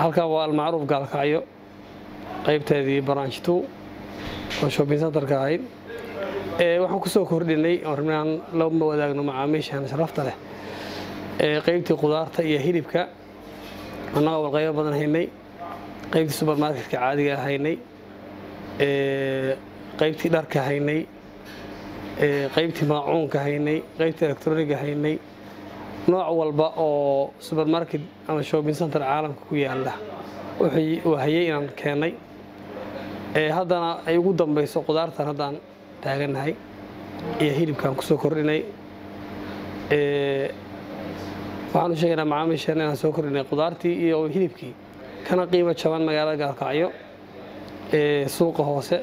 halka waa almacruuf gaalkacyo qaybteedii branch 2 oo shopping center-ka ahayd waxaan ku soo kordhinay oo rabnaan la wadaagno macaamiishan sharafta leh qaybtii qudaarta iyo hilibka annaga qaybo badan haynay qaybtii supermarket-ka caadiga haynay qaybtii dharka haynay qaybtii maacuunka haynay qaybtii electronic haynay nooc walba oo supermarket ama shopping center caalamka ku yaala wixii hayay inaan keenay haddana ay ugu dambayso qudaartan haddaan taaganahay iyo hilibkaan ku soo kordhinay waxaan u sheegaynaa macaamiishan inaan soo kordhinay qudaartii iyo hilibkii kana qiimo jaban magaalada gaalkacyo suuqa hoose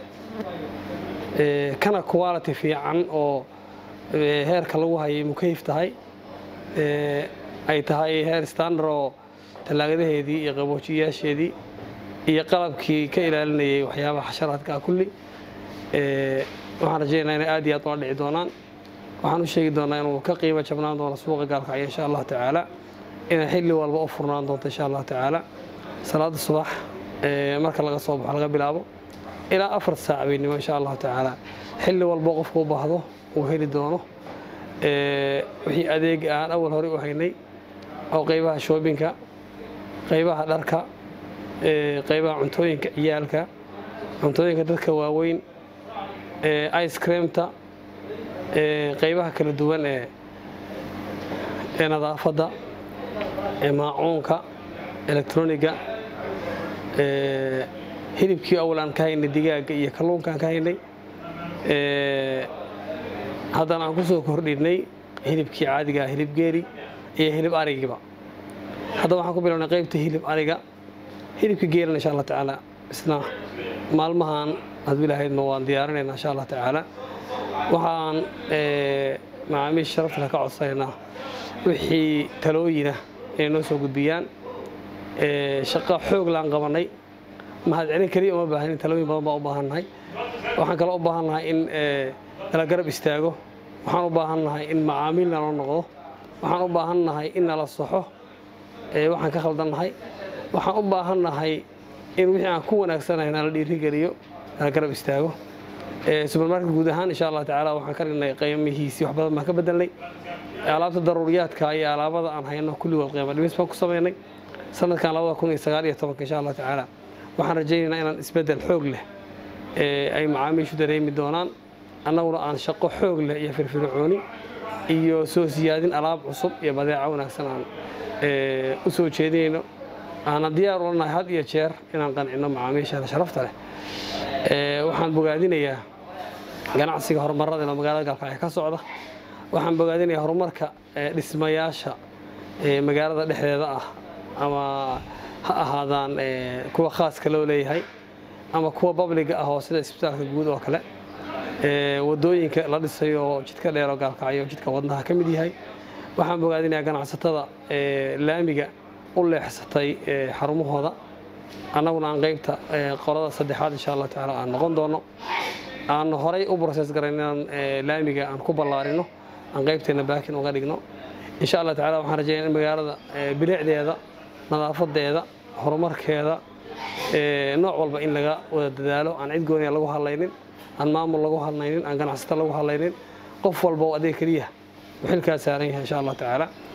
kana quality fiican oo heerka lagu hayay mukayf tahay ay tahay heer standard oo talaagadaheedii iyo qaboojiyaasheedii iyo qalabkii ka ilaalinayay waxyaabaha xasharaadka kulli waxaan rajaynayaa inay aad iyo aad u dhici doonaan waxaan u sheegi doonaa inuu ka qiimo jabnaan doono suuqa gaalkacyo insha Allah tacaala inay xilli walba u furnaan doonto insha Allah tacaala salaada subax marka laga soo baxo laga bilaabo ilaa 4 saac weynimo insha Allah tacaala xilli walba qofku u baahdo uu heli doono wixii adeeg aan awal hore u haynay oo qaybaha shoppingka qaybaha dharka qaybaha cuntooyinka ciyaalka cuntooyinka dadka waaweyn ice creamta qaybaha kala duwan nadaafadda maacuunka electroniga hilibkii awlaan ka haynay digaaga iyo kalluunkaan ka haynay haddana aan ku soo kordhinay hilibkii caadiga hilib geeri iyo hilib arigiba hadda waxaan ku bilownay qaybta hilib ariga hilibka geerina insha Allah tacaala isna maalmahan hadii ilaahaydna waan diyaarinaynaa insha Allah tacaala waxaan macaamiisha sharafta ka codsanaynaa wixii talooyina inay noo soo gudbiyaan shaqo xoog laan qabanay mahadcelin kaliya uma baahnin talooyin badan baa u baahannahay waxaan kale u baahannahay in la garab istaago waxaan u baahannahay in macaamiil nala noqdo waxaan u baahannahay in nala saxo waxaan ka khaldannahay waxaan u baahannahay in wixii aan ku wanaagsanahay nala dhiirigeliyo nala garab istaago supermarket guud ahaan insha Allah tacaala waxaan ka dhignay qiimihiisii wax badan baan ka bedelnay alaabta daruuriyaadka iyo alaabada aan hayno kulligood qiimo dhimis baan ku sameynay sanadkan 2019 insha Allah tacaala waxaan rajaynaynaa inaan isbedel xoog leh ay macaamiishu dareemi doonaan annaguna aan shaqo xoog leh iyo firfircooni iyo soo siyaadin alaab cusub iyo badeeco wanaagsan aan u soo jeedinayno aan diyaar u nahay had iyo jeer inaan qancino macaamiisha sharafta leh waxaan bogaadinayaa ganacsiga horumarada ee magaalada gaalkacyo ka socda waxaan bogaadinayaa horumarka dhismayaasha magaalada dhexdeeda ah ama ha ahaadaan kuwa khaaska loo leeyahay ama kuwa public ah oo sida isbitaalka guud oo kale wadooyinka la dhisayo oo jidka dheer oo gaalkacyo jidka wadnaha ka mid yahay waxaan bogaadinayaa ganacsatada laamiga u leexsatay xarumahooda annaguna aan qaybta qolada saddexaad insha Allah tacaala aan noqon doono aan horay u process garaynaan laamiga aan ku ballaarino aan qaybteena baakin uga dhigno insha Allah tacaala waxaan rajaynayaa in magaalada bilicdeeda nadaafadeeda horumarkeeda nooc walba in laga wada dadaalo aan cid gooniya lagu hadlaynin aan maamul lagu hadlaynin aan ganacsato lagu hadlaynin qof walba oo adeeg kaliya wixii ka saaran yahay insha Allah tacaala